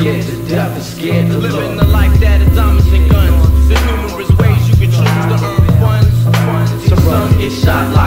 scared to death and scared to look. Living the life that is diamonds and guns. There's numerous ways you can choose to earn funds. Some brothers get shot like